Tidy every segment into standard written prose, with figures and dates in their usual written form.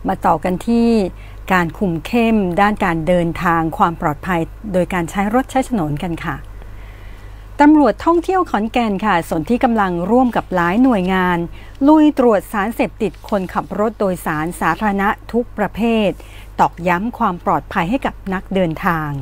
มาต่อกันที่การคุมเข้มด้านการเดินทางความปลอดภัยโดยการใช้รถใช้ถนนกันค่ะตำรวจท่องเที่ยวขอนแก่นค่ะส่วนที่กำลังร่วมกับหลายหน่วยงานลุยตรวจสารเสพติดคนขับรถโดยสารสาธารณะทุกประเภทตอกย้ำความปลอดภัยให้กับนักเดินทาง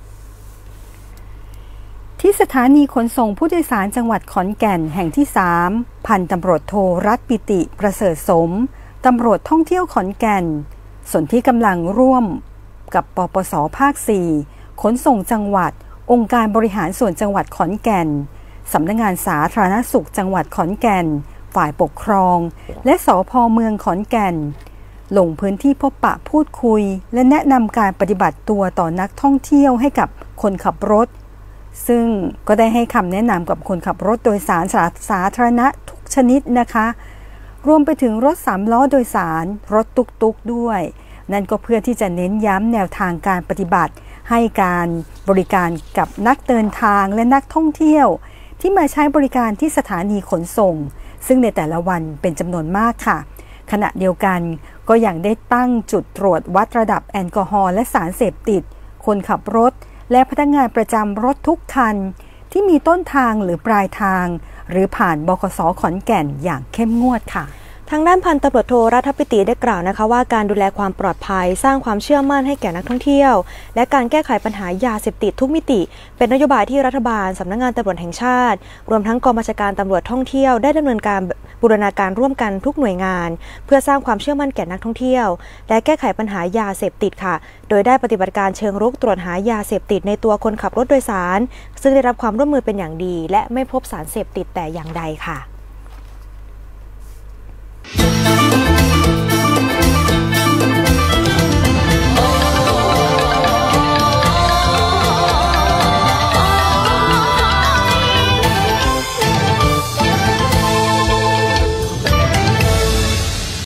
ที่สถานีขนส่งผู้โดยสารจังหวัดขอนแก่นแห่งที่ 3พันตำรวจโทรัตน์ปิติประเสริฐสมตำรวจท่องเที่ยวขอนแก่นส่วนที่กำลังร่วมกับปปส.ภาค 4ขนส่งจังหวัดองค์การบริหารส่วนจังหวัดขอนแก่นสำนักงานสาธารณสุขจังหวัดขอนแก่นฝ่ายปกครองและสภ.เมืองขอนแก่นลงพื้นที่พบปะพูดคุยและแนะนำการปฏิบัติตัวต่อนักท่องเที่ยวให้กับคนขับรถซึ่งก็ได้ให้คำแนะนำกับคนขับรถโดยสารสาธารณะทุกชนิดนะคะรวมไปถึงรถ3 ล้อโดยสารรถตุกๆด้วยนั่นก็เพื่อที่จะเน้นย้ำแนวทางการปฏิบัติให้การบริการกับนักเดินทางและนักท่องเที่ยวที่มาใช้บริการที่สถานีขนส่งซึ่งในแต่ละวันเป็นจำนวนมากค่ะขณะเดียวกันก็ยังได้ตั้งจุดตรวจวัดระดับแอลกอฮอล์และสารเสพติดคนขับรถและพนักงานประจำรถทุกคันที่มีต้นทางหรือปลายทางหรือผ่านบขส.ขอนแก่นอย่างเข้มงวดค่ะทางด้านพันตำรวจโทรัฐปิติได้กล่าวนะคะว่าการดูแลความปลอดภัยสร้างความเชื่อมั่นให้แก่นักท่องเที่ยวและการแก้ไขปัญหายาเสพติดทุกมิติเป็นนโยบายที่รัฐบาลสำนักงานตำรวจแห่งชาติรวมทั้งกองบัญชาการตำรวจท่องเที่ยวได้ดำเนินการบูรณาการร่วมกันทุกหน่วยงานเพื่อสร้างความเชื่อมั่นแก่นักท่องเที่ยวและแก้ไขปัญหายาเสพติดค่ะโดยได้ปฏิบัติการเชิงรุกตรวจหายาเสพติดในตัวคนขับรถโดยสารซึ่งได้รับความร่วมมือเป็นอย่างดีและไม่พบสารเสพติดแต่อย่างใดค่ะ